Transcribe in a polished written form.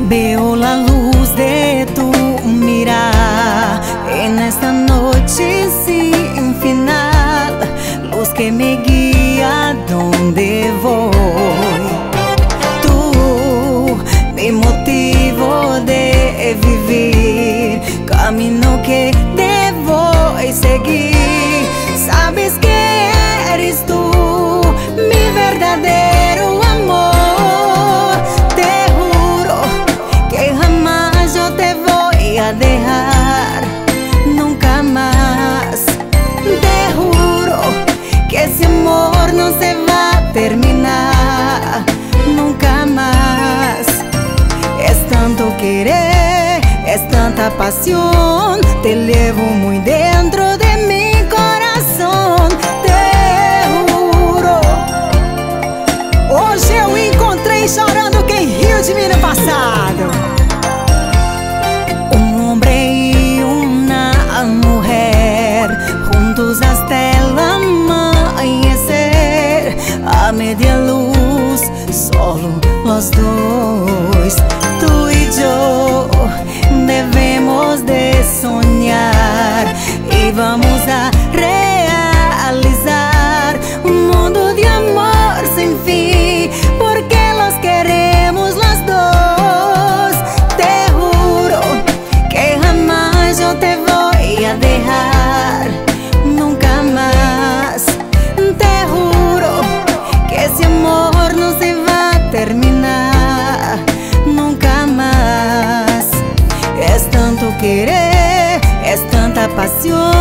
Veo la luz de tu mirar en esta noche sin final, luz que me guía a donde voy. Tú, mi motivo de vivir, camino que debo seguir. Sabes que eres tú, mi verdadero amor. Te juro que jamás yo te voy a dejar, nunca más. Te juro que ese amor no se va a terminar, nunca más. Es tanto querer, es tanta pasión, te llevo muy dentro de mi coração. Te juro. Hoje eu encontrei chorando quem riu de mim no passado. Um homem e uma mulher, juntos hasta el amanhecer. A media luz, solo los dois, tú y yo. Debemos de soñar y vamos a realizar un mundo de amor sin fin, porque los queremos los dos. Te juro que jamás yo te voy a dejar, nunca más. Te juro que ese amor no se va a terminar, nunca más. Es tanto querer, es tanta pasión,